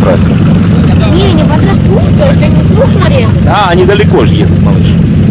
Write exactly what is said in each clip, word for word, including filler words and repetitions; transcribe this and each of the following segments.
трассе? Не, не по Курску, это не в Крухмаре. А, они далеко же едут, малыш.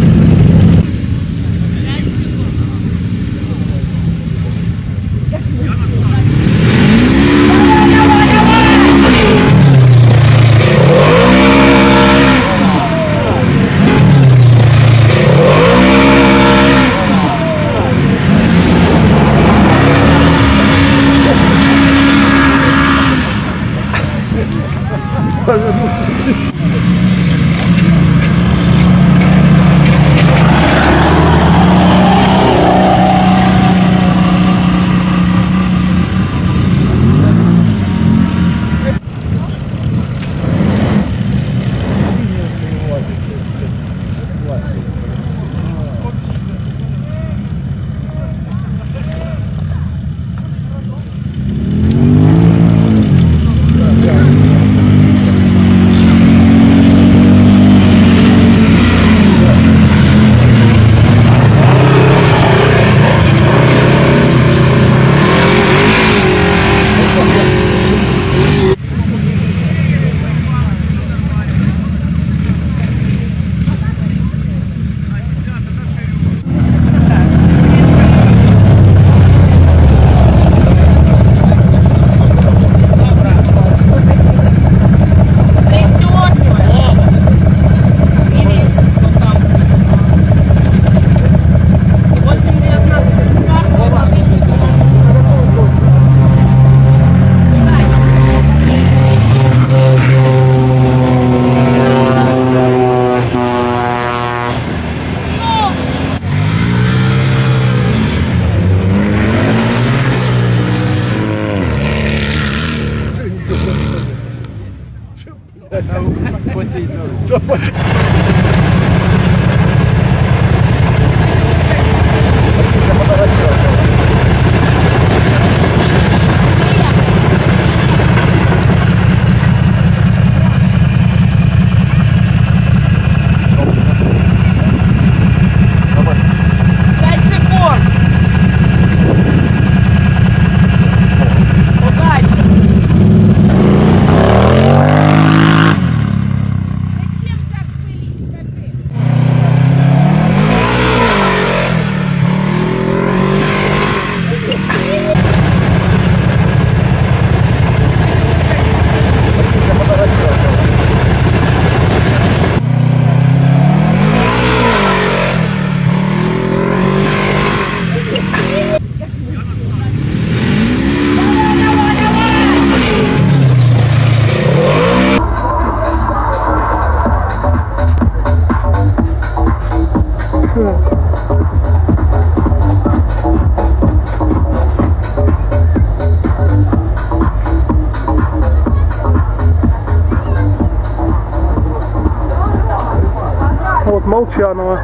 Вот Молчанова.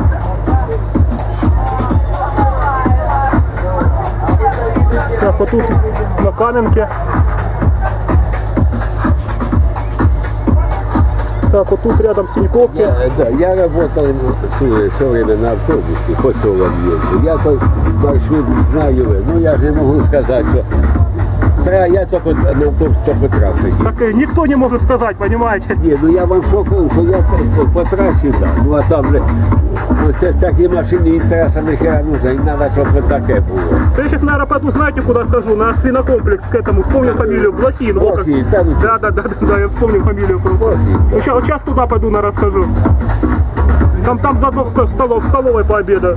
Так, вот тут на Каменке. Так, вот тут рядом Синьковки. Я, да, я работал все, все время на автобусе, по селам ездил. Я то маршрут знаю, ну я же не могу сказать, что я только на автобусе по трассе. Так никто не может сказать, понимаете? Не, ну я вам шокаю, что я по трассе, да. Ну а там же вот такие машины и трасса нахера нужна, им надо, чтобы вот такое было. Я сейчас, наверное, пойду, знаете, куда схожу? На свинокомплекс к этому. Вспомнил фамилию Блохин. Блохин, да, да, да, да, да, я вспомнил фамилию. Вот сейчас, сейчас туда пойду, наверное, схожу. Там, там заодно в, столов, в столовой пообедаю.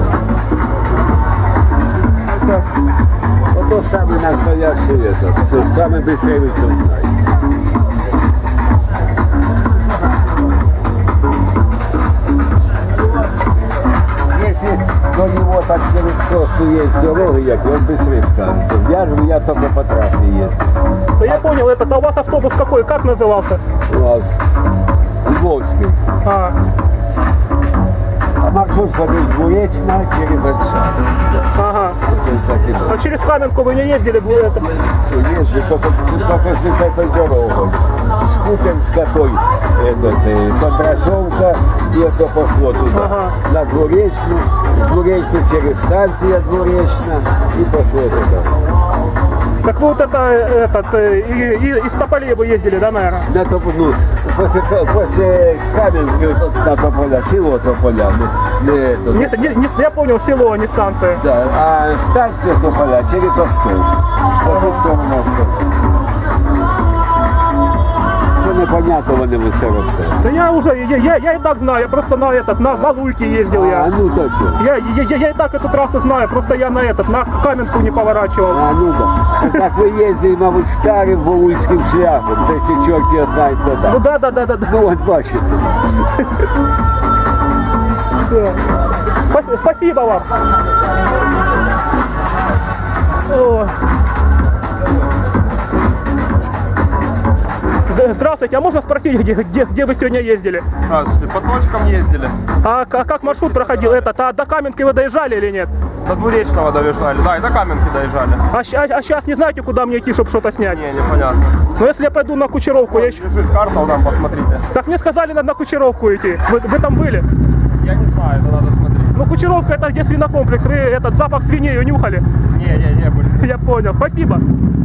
Вот то самый настоящий этот, самый быстрый знает. До него так через просто есть дороги, як он быстрее скажет. Я же я только по трассе езжу. Да я понял, это а у вас автобус какой, как назывался? У вас Львовский. А, а маршрут ходил двуречно через Ольша. ага. А через Каменку вы не ездили? Это... Ездили только, только с этой дорогой. Скутерская той, этот, э, Кондрашовка, и это пошло туда. Ага. На Двуречную, Двуречную через станцию Двуречная, и пошло туда. Так вы вот это, этот, э, и, и, из Тополей вы ездили, да, наверное? На топ, ну, после, после Каменки вот на Тополя, село Тополя. Не, не, это, Не, не, не, я понял, село, а не станция. да, а станция Тополя через Оскол. Вот тут все у нас. Ну, непонятно, вони ви це росте. Да я уже, я, я, я и так знаю, я просто на этот, на Валуйке ездил А, я. ну точно. Я, я, я, я и так эту трассу знаю, просто я на этот, на Каменку не поворачивал. А, ну да. Так ви їздили, мабуть, старим волуйським шляхом. Це ще чорт його знає, хто Ну там. да, да, да, да, да. Ну, от бачите. Всё. Спа- Спасибо вам. О. Да, здравствуйте, а можно спросить, где, где, где вы сегодня ездили? Здравствуйте, по точкам ездили. А, к- а как маршрут проходил этот? А до Каменки вы доезжали или нет? До Двуречного доезжали, да, и до Каменки доезжали. А, щ- а, а сейчас не знаете, куда мне идти, чтобы что-то снять? Не, непонятно. Но если я пойду на Кучеровку, я еще... Лежит карта, вот там посмотрите. Так мне сказали, надо на Кучеровку идти. Вы, вы там были? Я не знаю, это надо смотреть. Ну, Кучеровка это где свинокомплекс. Вы этот запах свиней унюхали? Не, не, не были. Я понял. Спасибо.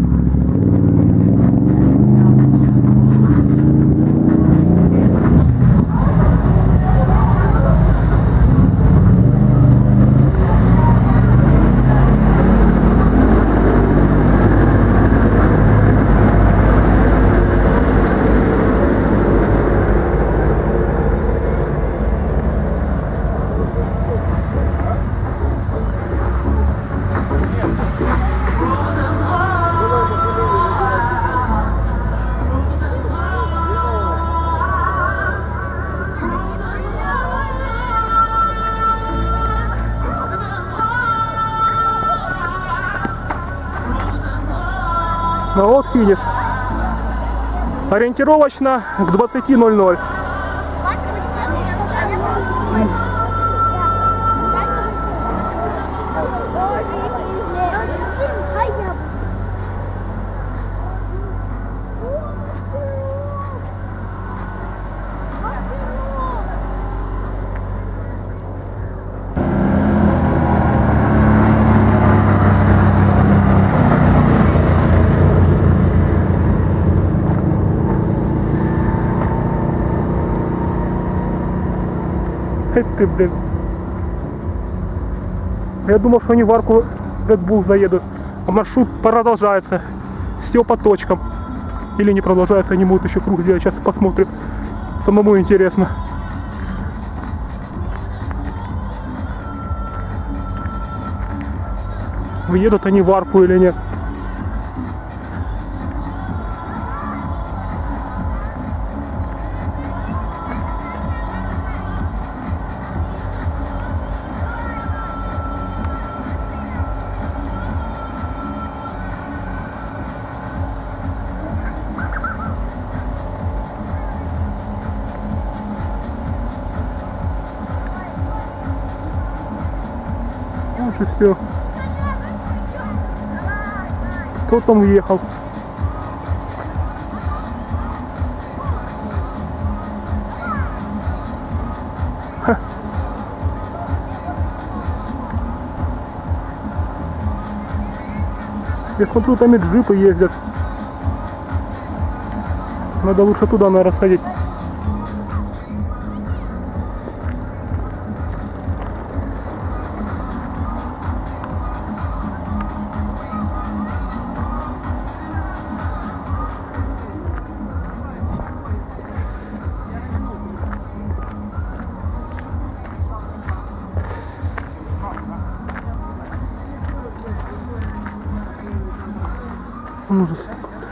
Ну вот финиш. Ориентировочно к двадцати ноль ноль. Ты, блин. Я думал, что они в арку Red Bull заедут. А маршрут продолжается. Все по точкам. Или не продолжается, они будут еще круг делать. Сейчас посмотрим. Самому интересно. Въедут они в арку или нет. Вот и все. Кто там уехал? Ха. Я смотрю, там и джипы ездят. Надо лучше туда, наверное, сходить. Ужас.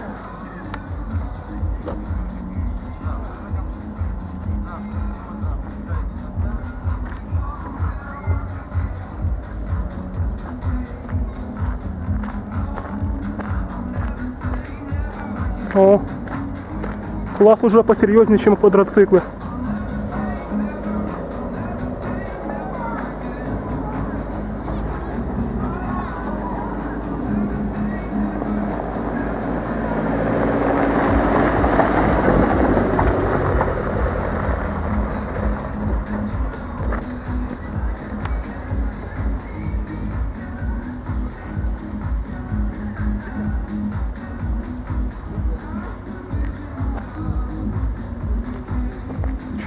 О, класс уже посерьезнее, чем квадроциклы.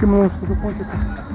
почему он сюда ходит.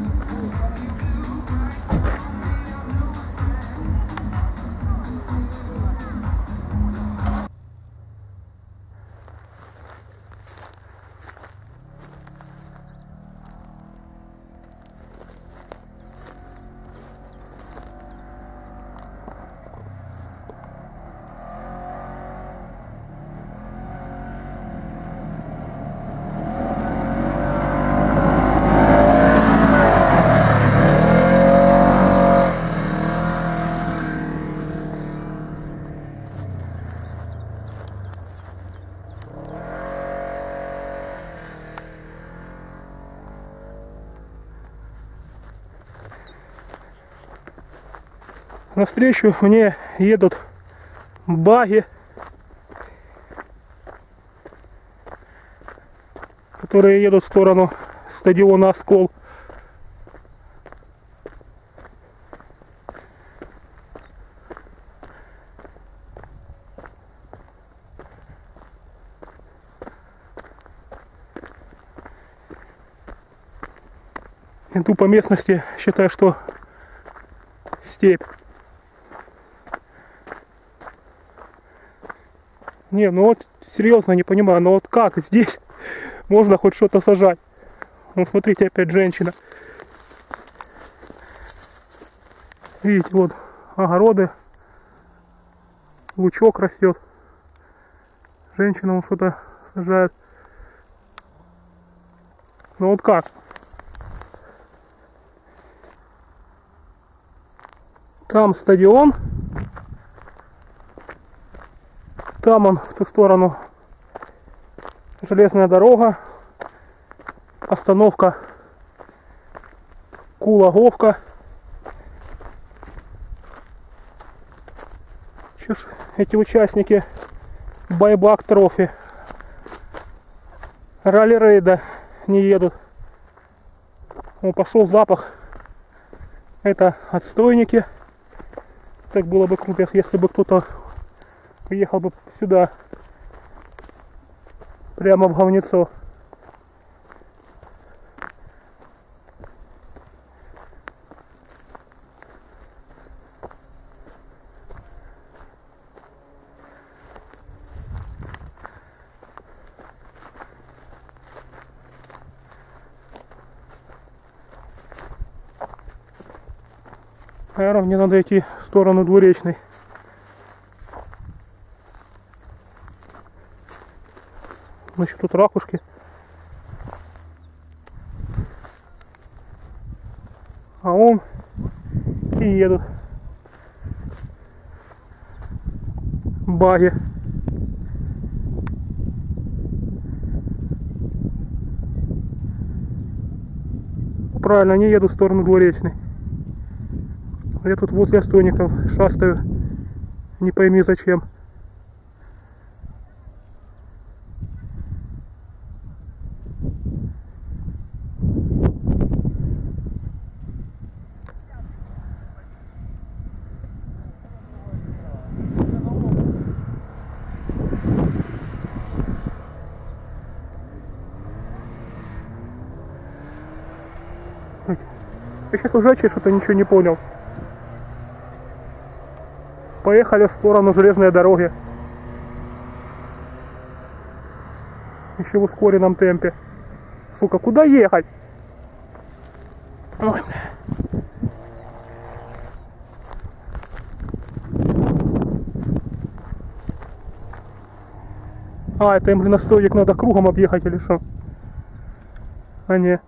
Навстречу мне едут баги, которые едут в сторону стадиона Оскол. Иду по местности, считаю, что степь. Не, ну вот серьезно не понимаю, ну вот как здесь можно хоть что-то сажать? Ну смотрите, опять женщина. Видите, вот огороды, лучок растет. Женщина вот что-то сажает. Ну вот как? Там стадион. Там он, в ту сторону, железная дорога, остановка Кулаговка. Че ж эти участники байбак трофи ралли-рейда не едут. О, пошел запах. Это отстойники. Так было бы круто, если бы кто-то приехал бы сюда, прямо в говнецо. Наверное, мне надо идти в сторону Двуречной. Значит, тут ракушки. А он и едут баги. Правильно, они едут в сторону Двуречной. Я тут возле стойников шастаю, не пойми зачем. Я сейчас уже что-то ничего не понял. Поехали в сторону железной дороги. Еще в ускоренном темпе. Сука, куда ехать? Ой. А, это им, блин, на стойник надо кругом объехать или что? А не.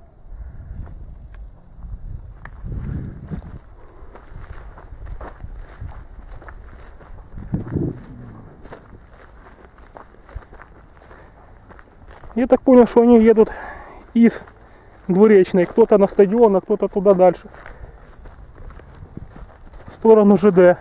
Я так понял, что они едут из Двуречной. Кто-то на стадион, а кто-то туда дальше. В сторону ЖД.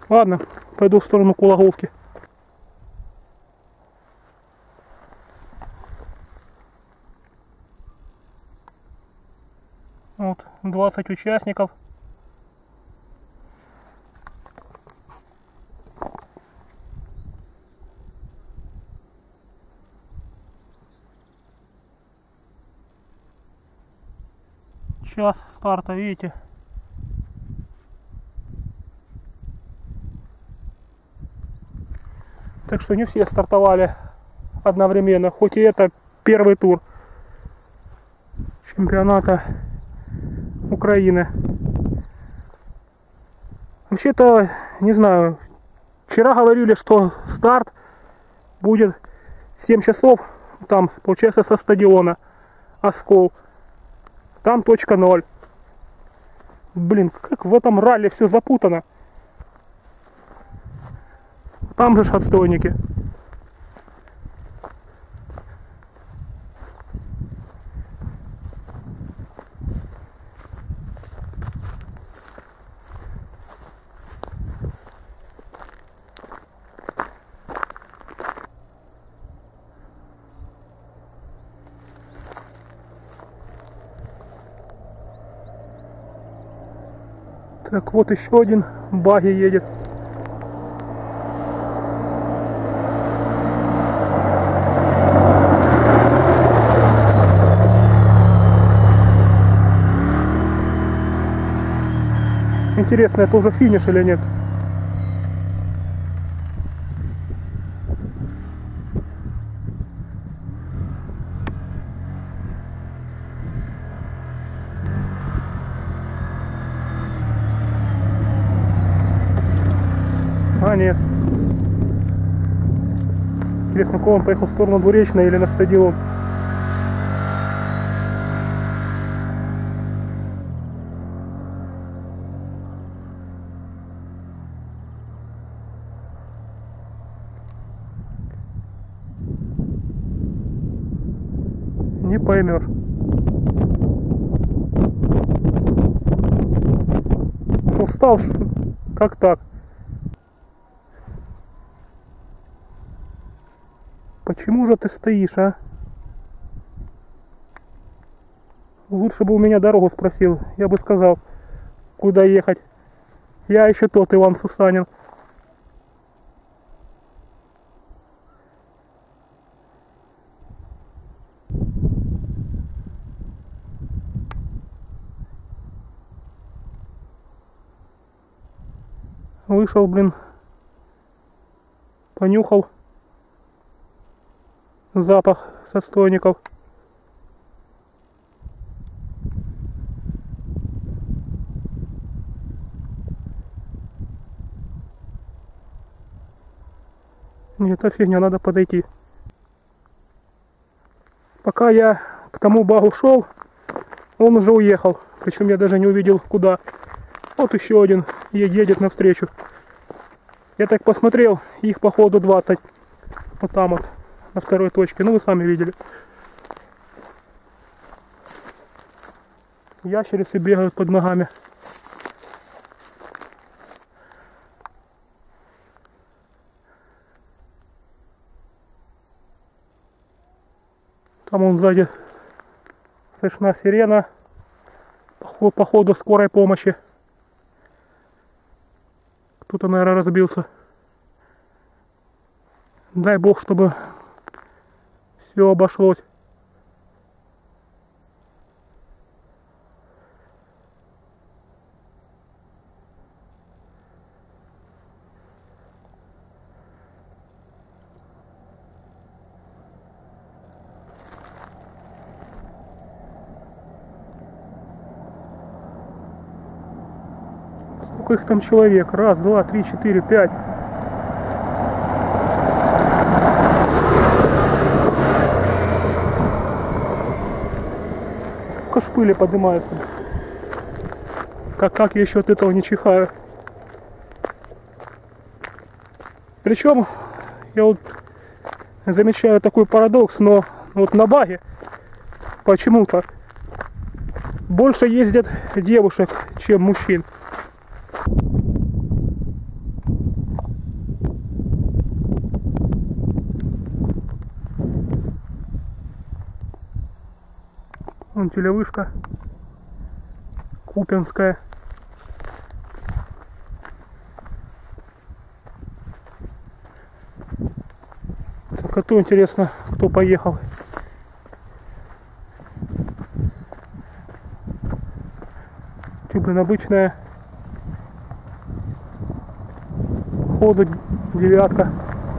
Ладно, пойду в сторону Кулаговки. Вот, двадцать участников. Час старта, видите? Так что не все стартовали одновременно, хоть и это первый тур чемпионата Украины. Вообще-то, не знаю, вчера говорили, что старт будет в семь часов, там, получается, со стадиона Оскол. Там точка ноль. Блин, как в этом ралли все запутано. Там же ж отстойники. Так, вот еще один багги едет. Интересно, это уже финиш или нет? А, нет. Интересно, кого он поехал в сторону Двуречной или на стадион? Не поймешь. Что встал? Как так? Почему же ты стоишь, а? Лучше бы у меня дорогу спросил. Я бы сказал, куда ехать. Я еще тот Иван Сусанин. Вышел, блин, понюхал запах с отстойников. Нет, это фигня, надо подойти. Пока я к тому багу шел, он уже уехал. Причем я даже не увидел куда. Вот еще один едет навстречу. Я так посмотрел, их походу двадцать. Вот там вот, на второй точке. Ну вы сами видели. Ящерицы бегают под ногами. Там он сзади слышна сирена. Походу скорой помощи. Кто-то, наверное, разбился. Дай бог, чтобы все обошлось. Сколько их там человек? Раз, два, три, четыре, пять. Сколько ж пыли поднимается. Как, как я еще от этого не чихаю. Причем я вот замечаю такой парадокс, но вот на баге почему-то больше ездят девушек, чем мужчин. Вон телевышка Купинская. Так, а то интересно, кто поехал. Че, блин, обычная Хода девятка.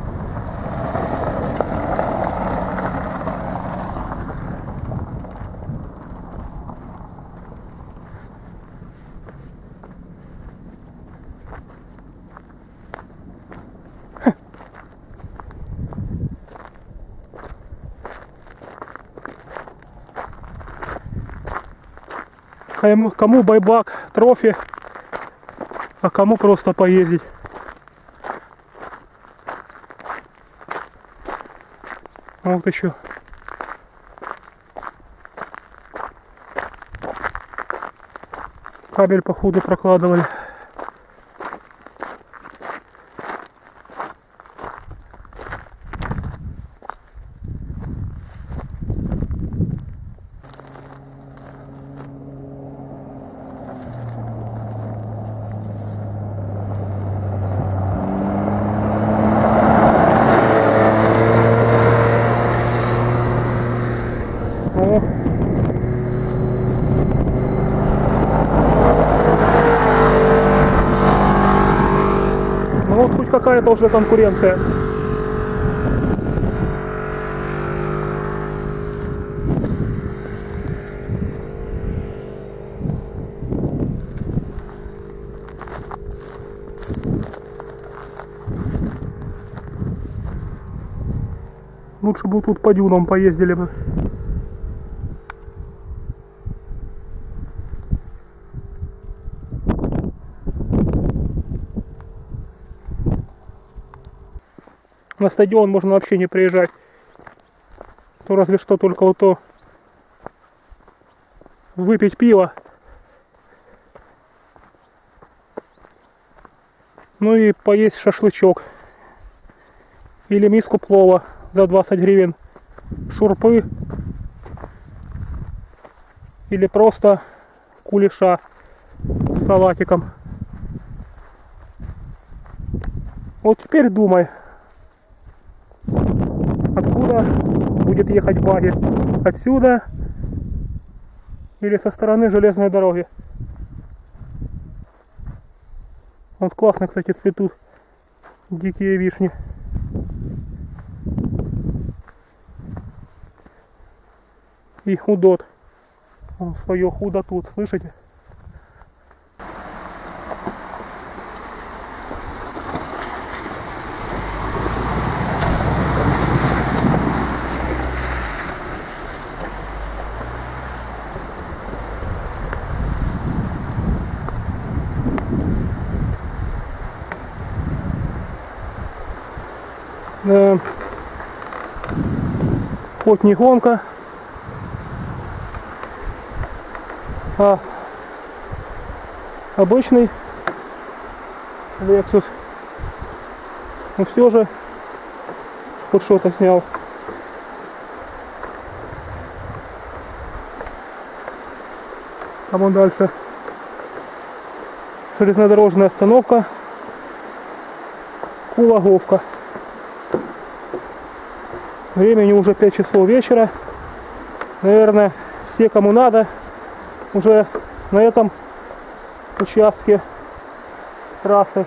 Кому, кому байбак, трофи, а кому просто поездить. Вот еще. Кабель походу прокладывали. Ну вот хоть какая-то уже конкуренция. Лучше бы тут по дюнам поездили бы. На стадион можно вообще не приезжать. То разве что только вот то выпить пиво. Ну и поесть шашлычок. Или миску плова за двадцать гривен. Шурпы. Или просто кулеша с салатиком. Вот теперь думай. Откуда будет ехать баги? Отсюда или со стороны железной дороги? Вот классно, кстати, цветут дикие вишни. И худот. Он свое худо тут, слышите? Да. Хоть не гонка, а обычный Lexus. Но все же хоть что-то снял. А вон дальше железнодорожная остановка Кулаговка. Времени уже пять часов вечера. Наверное, все, кому надо, уже на этом участке трассы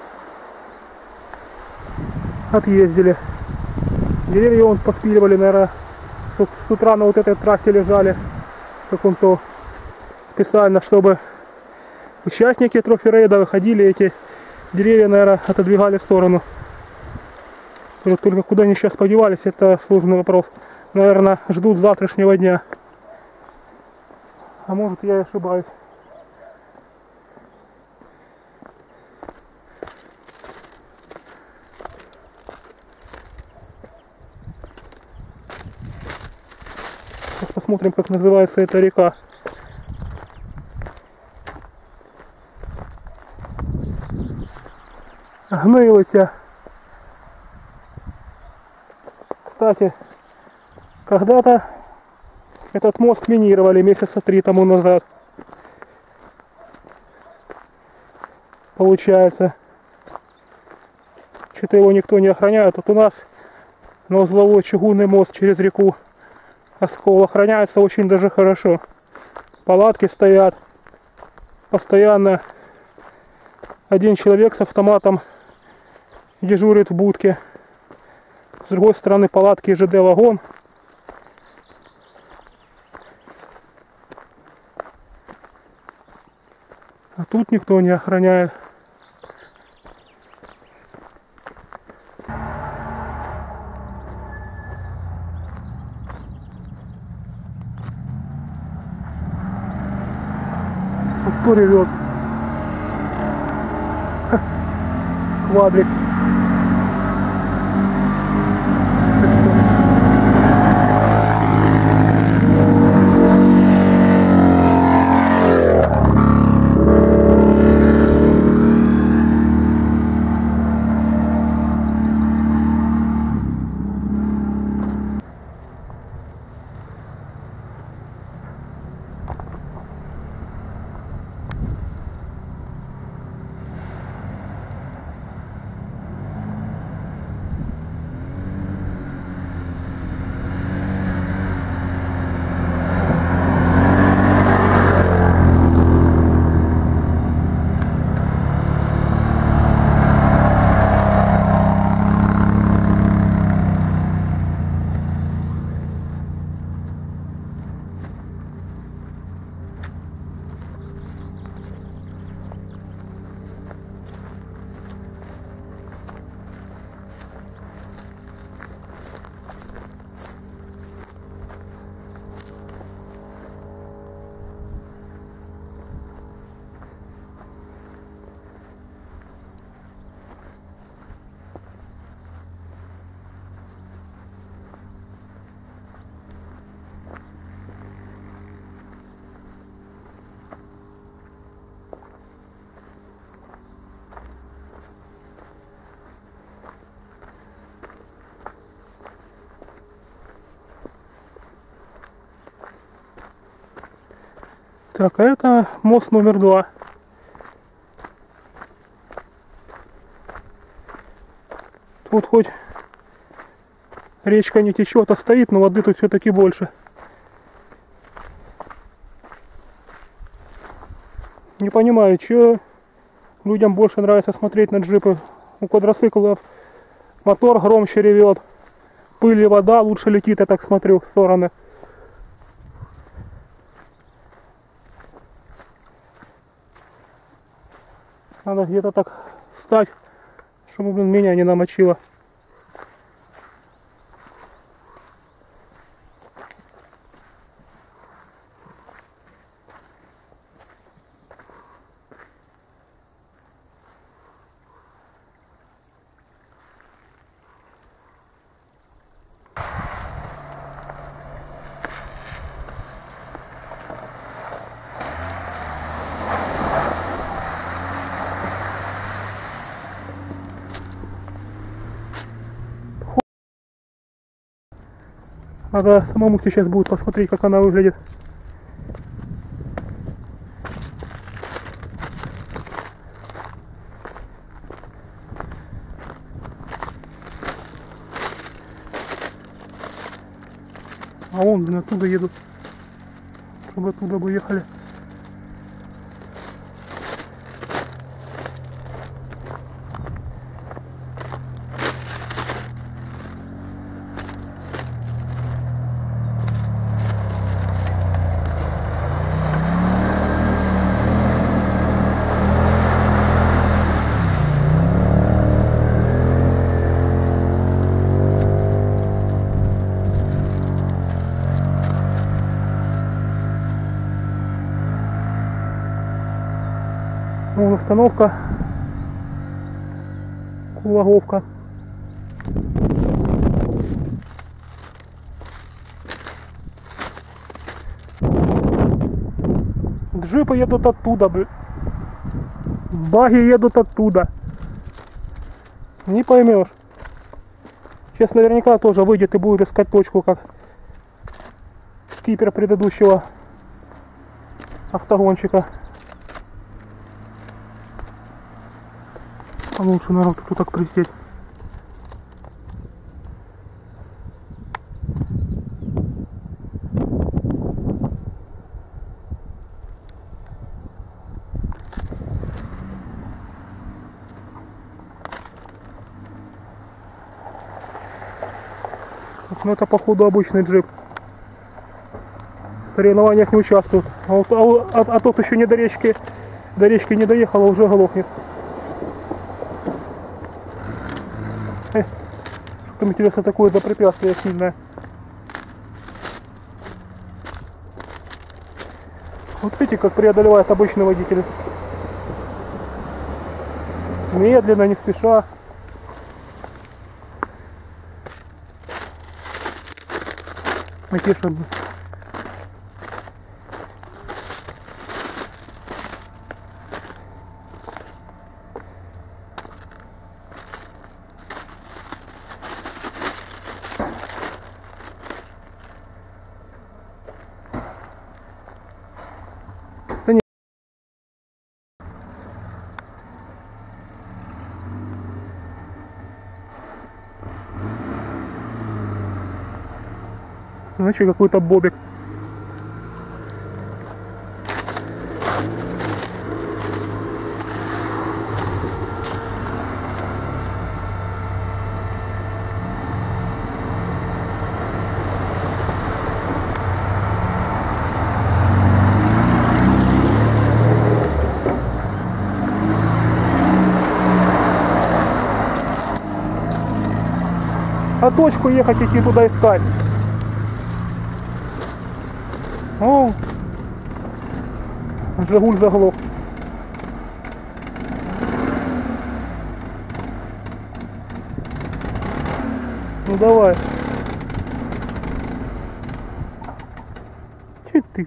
отъездили. Деревья вон поспиливали, наверное, с утра на вот этой трассе лежали в каком-то специально, чтобы участники трофи-рейда выходили, эти деревья, наверное, отодвигали в сторону. Только куда они сейчас подевались, это сложный вопрос. Наверное, ждут завтрашнего дня. А может, я и ошибаюсь. Сейчас посмотрим, как называется эта река. Гнилиця. Кстати, когда-то Этот мост минировали месяца три тому назад. Получается. Что-то его никто не охраняет. Вот у нас на узловой чугунный мост через реку Оскол охраняется очень даже хорошо. Палатки стоят. Постоянно один человек с автоматом дежурит в будке. С другой стороны палатки и ЖД-вагон. А тут никто не охраняет. Вот кто ревет? Ха. Квадрик. Так, а это мост номер два. Тут хоть речка не течет, а стоит, но воды тут все-таки больше. Не понимаю, что людям больше нравится смотреть на джипы. У квадроциклов мотор громче ревет, пыль и вода лучше летит, я так смотрю в стороны. Надо где-то так встать, чтобы, блин, меня не намочило. Надо самому сейчас будет посмотреть, как она выглядит. А вон, блин, оттуда едут. Чтобы оттуда бы ехали. Вон остановка, Кулаговка. Джипы едут оттуда, блин. Баги едут оттуда. Не поймешь. Сейчас наверняка тоже выйдет и будет искать точку, как скипер предыдущего автогончика. А лучше, наверное, тут так присесть. Ну это походу обычный джип. В соревнованиях не участвует. А, вот, а, а, а тот еще не до речки, до речки не доехал, а уже глохнет. Э, что там интересно такое за препятствие сильное. Вот видите, как преодолевает обычный водитель. Медленно, не спеша. Натешно. Да не. Значит, какой-то бобик. А точку ехать, идти туда искать. О, Жигуль заглох. Ну давай. Че ты?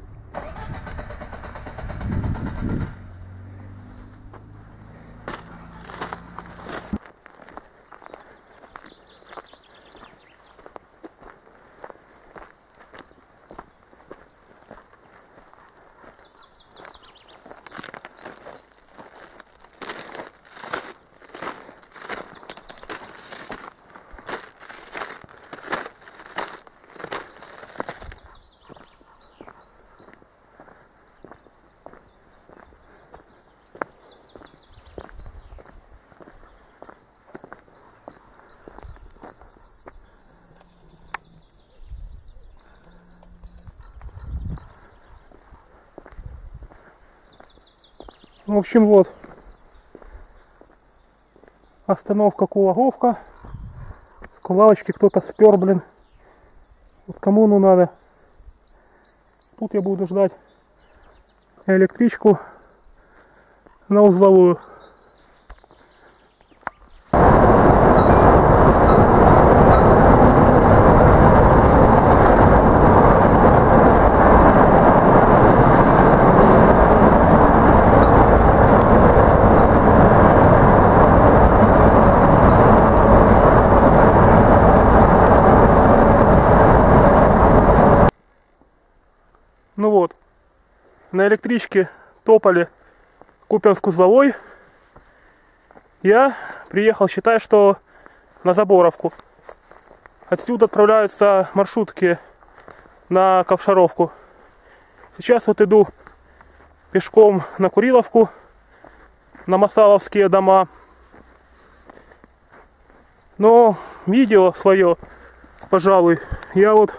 В общем, вот остановка Кулаговка. С Кулавочки кто-то спер, блин. Вот кому ну надо. Тут я буду ждать электричку на узловую. Ну вот, на электричке топали Купянск-Узловой. Я приехал, считай, что на Заборовку. Отсюда отправляются маршрутки на Ковшаровку. Сейчас вот иду пешком на Куриловку, на Масаловские дома. Но видео свое, пожалуй, я вот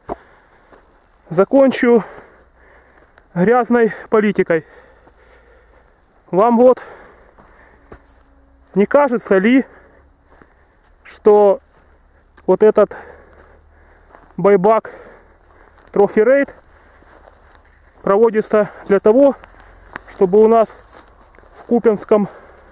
закончу грязной политикой. Вам вот не кажется ли, что вот этот байбак Trophy Raid проводится для того, чтобы у нас в Купянском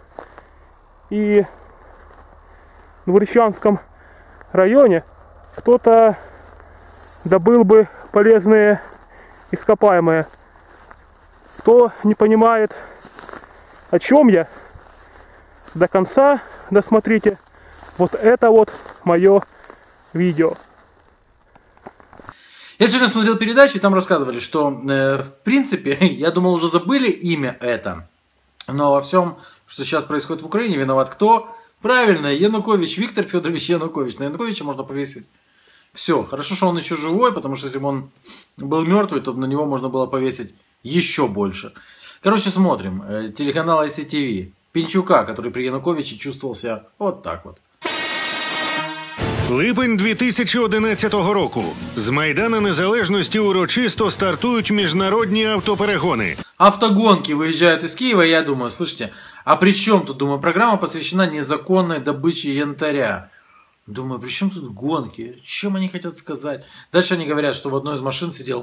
и Двуречанском районе кто-то добыл бы полезные ископаемые. Кто не понимает, о чем я, до конца досмотрите вот это вот мое видео. Я сегодня смотрел передачу, и там рассказывали, что, э, в принципе, я думал, уже забыли имя это. Но во всем, что сейчас происходит в Украине, виноват кто? Правильно, Янукович, Виктор Федорович Янукович. На Януковича можно повесить все. Хорошо, что он еще живой, потому что если бы он был мертвый, то на него можно было повесить еще больше. Короче, смотрим. Телеканал ай си ти ви. Пінчука, который при Януковиче чувствовал себя вот так вот. Липень дві тисячі одинадцятого року. З Майдана Незалежності урочисто стартують міжнародні автоперегони. Автогонки выезжают из Киева, я думаю, слышите, а при чем тут, думаю, программа посвящена незаконной добыче янтаря. Думаю, при чем тут гонки? Чем они хотят сказать? Дальше они говорят, что в одной из машин сидел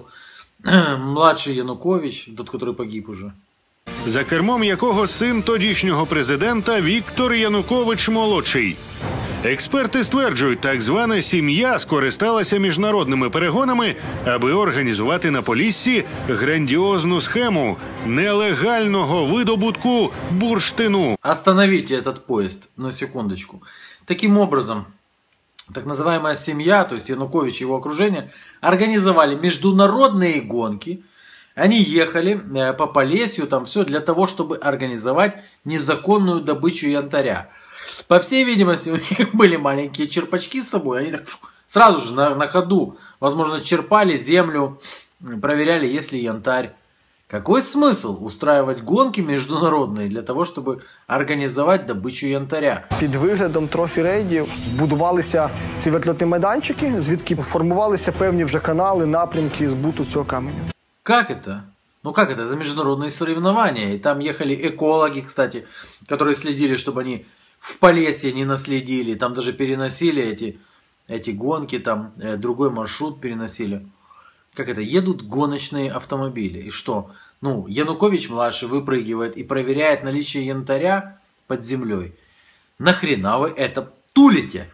младший Янукович, тот, который погиб уже. За кермом якого син тодішнього президента Віктор Янукович-молодший. Експерти стверджують, так звана сім'я скористалася міжнародними перегонами, аби організувати на Поліссі грандіозну схему нелегального видобутку бурштину. Остановите этот поезд на секундочку. Таким образом, так называемая семья, то есть Янукович и его окружение, организовали международные гонки. Они ехали по Полессию, там все, для того, чтобы организовать незаконную добычу янтаря. По всей видимости, у них были маленькие черпачки с собой. Они так сразу же на, на ходу, возможно, черпали землю, проверяли, есть ли янтарь. Какой смысл устраивать гонки международные для того, чтобы организовать добычу янтаря? Під виглядом трофі-рейдів будувалися ці вертольотні майданчики, звідки формувалися певні вже канали, напрямки збуту цього каменю. Как это? Ну как это? Это международные соревнования. И там ехали экологи, кстати, которые следили, чтобы они в Полесье не наследили. Там даже переносили эти, эти гонки, там э, другой маршрут переносили. Как это? Едут гоночные автомобили. И что? Ну, Янукович-младший выпрыгивает и проверяет наличие янтаря под землей. Нахрена вы это тулите?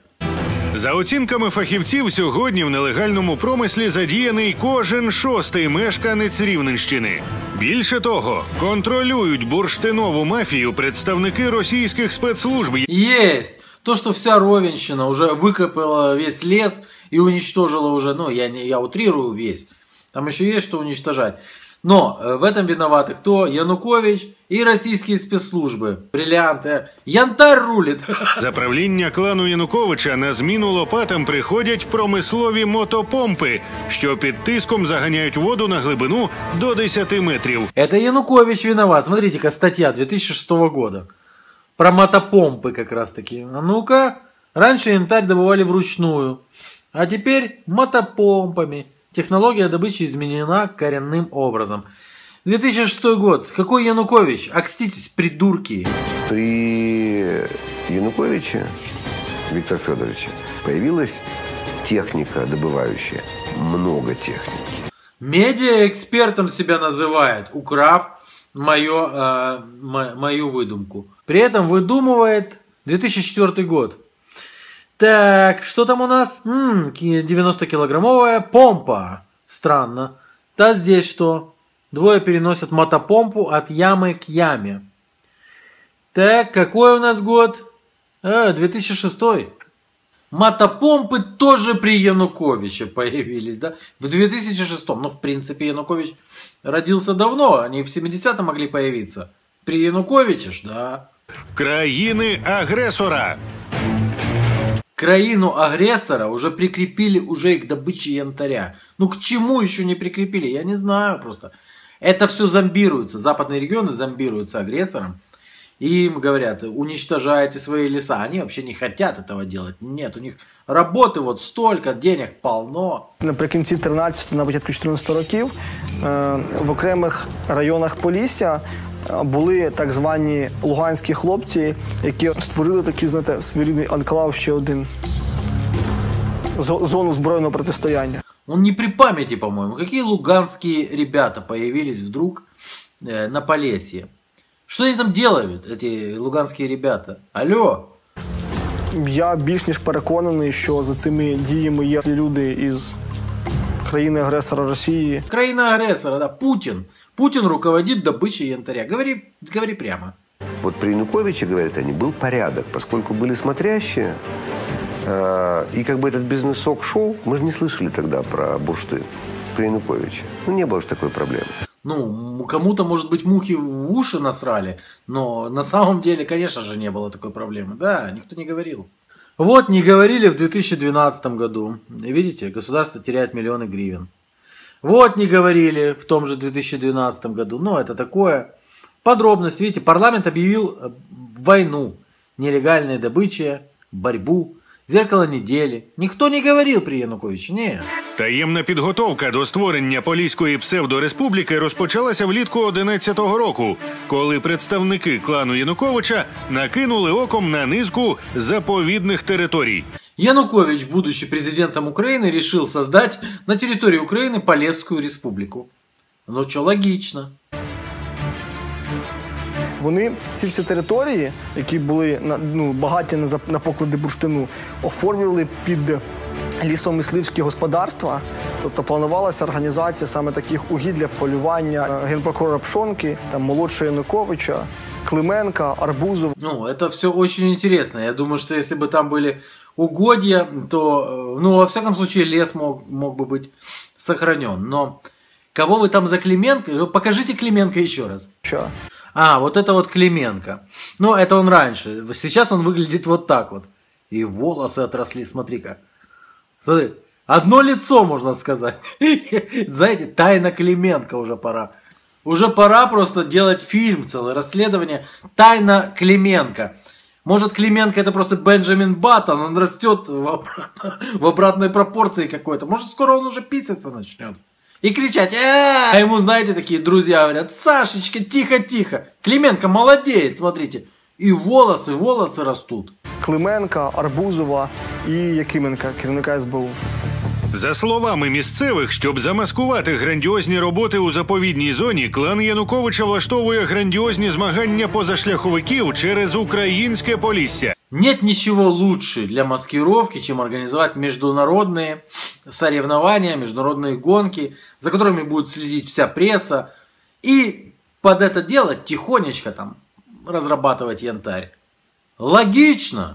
За оцінками фахівців, сьогодні в нелегальному промислі задіяний кожен шостий мешканець Рівненщини. Більше того, контролюють бурштинову мафію представники російських спецслужб. Есть! То, что вся Ровенщина уже выкопала весь лес и уничтожила уже, ну, я, не, я утрирую весь. Там еще есть что уничтожать. Но в этом виноваты кто? Янукович и российские спецслужбы. Бриллианты. Янтарь рулит. За правління клану Януковича на зміну лопатам приходять промислові мотопомпи, що під тиском заганяють воду на глибину до десяти метрів. Это Янукович виноват. Смотрите-ка, статья две тысячи шестого года. Про мотопомпы как раз таки. А ну-ка. Раньше янтарь добывали вручную. А теперь мотопомпами. Технология добычи изменена коренным образом. две тысячи шестой год. Какой Янукович? Окститесь, придурки. При Януковиче, Виктор Федоровиче, появилась техника добывающая. Много техники. Медиа экспертом себя называет, украв мою, э, мою выдумку. При этом выдумывает две тысячи четвёртый год. Так, что там у нас? М-м, девяностокилограммовая помпа. Странно. Да здесь что? Двое переносят мотопомпу от ямы к яме. Так, какой у нас год? А, две тысячи шестой. Мотопомпы тоже при Януковиче появились, да? В две тысячи шестом. Ну, в принципе, Янукович родился давно. Они в семидесятом могли появиться. При Януковиче ж, да. Країни-агресора. Краину агрессора уже прикрепили уже и к добыче янтаря. Ну к чему еще не прикрепили? Я не знаю просто. Это все зомбируется. Западные регионы зомбируются агрессором. И им говорят, уничтожайте свои леса. Они вообще не хотят этого делать. Нет, у них работы вот столько, денег полно. Наприкінці тринадцятого, на початку чотирнадцятого років в окремих районах Полісся були так звані луганські хлопці, які створили такий, знаєте, своєрідний анклав, ще один, зону збройного протистояння. Он не при памяти, по-моему. Какие луганские ребята появились вдруг э, на Полесье? Что они там делают, эти луганские ребята? Алло! Я більш ніж переконаний, що за цими діями є люди із країни-агресора Росії. Країна-агресора, да, Путин. Путин руководит добычей янтаря. Говори, говори прямо. Вот при Януковиче, говорят они, был порядок, поскольку были смотрящие, э, и как бы этот бизнесок шел, мы же не слышали тогда про бурштин. при Януковиче. Ну, не было же такой проблемы. Ну, кому-то, может быть, мухи в уши насрали, но на самом деле, конечно же, не было такой проблемы. Да, никто не говорил. Вот не говорили в две тысячи двенадцатом году. Видите, государство теряет миллионы гривен. Вот не говорили в том же две тысячи двенадцатом году. Но это такое. Подробность. Видите, парламент объявил войну, нелегальной добыче, борьбу. Зеркало недели. Ніхто не говорив при Януковичі, ні. Таємна підготовка до створення Поліської псевдореспубліки розпочалася влітку одинадцятого року, коли представники клану Януковича накинули оком на низку заповідних територій. Янукович, будучи президентом Украины, решил создать на территории Украины Полесскую республику. Ну что, логично. Вони ці всі території, які були ну, багаті на, на поклади бурштину, оформлювали під лісомисливські господарства. Тобто планувалася організація саме таких угідь для полювання генпрокурора Пшонки, там, молодшого Януковича, Клименка, Арбузова. Ну, это все очень интересно. Я думаю, что если бы там были угодья, то, ну, во всяком случае, лес мог, мог бы быть сохранен. Но кого вы там за Клименко? Покажите Клименко еще раз. Че? А, вот это вот Клименко. Ну, это он раньше. Сейчас он выглядит вот так вот. И волосы отросли, смотри-ка. Смотри, одно лицо, можно сказать. Знаете, тайна Клименко уже пора. Уже пора просто делать фильм, целое расследование. Тайна Клименко. Может, Клименко это просто Бенджамин Баттон, он растет в, обратно, в обратной пропорции какой-то. Может, скоро он уже писаться начнет. И кричать, а ему, знаете, такие друзья говорят, Сашечка, тихо-тихо. Клименко молодеет, смотрите. И волосы, волосы растут. Клименка, Арбузова і Якименка, керівника ес бе у. За словами місцевих, щоб замаскувати грандіозні роботи у заповідній зоні, клан Януковича влаштовує грандіозні змагання позашляховиків через українське Полісся. Нет ничего лучше для маскировки, чем организовать международные соревнования, международные гонки, за которыми будет следить вся пресса, и под это дело тихонечко там разрабатывать янтарь. Логично!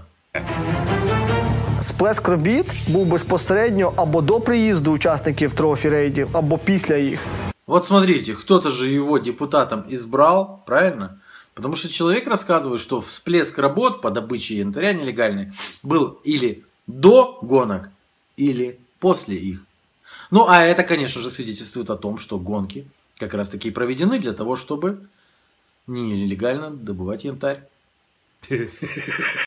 Сплеск робіт був безпосередньо або до приїзду учасників трофі-рейдів, або після їх. Вот смотрите, кто-то же его депутатом избрал, правильно? Потому что человек рассказывает, что всплеск работ по добыче янтаря нелегальной был или до гонок, или после их. Ну, а это, конечно же, свидетельствует о том, что гонки как раз таки проведены для того, чтобы нелегально добывать янтарь.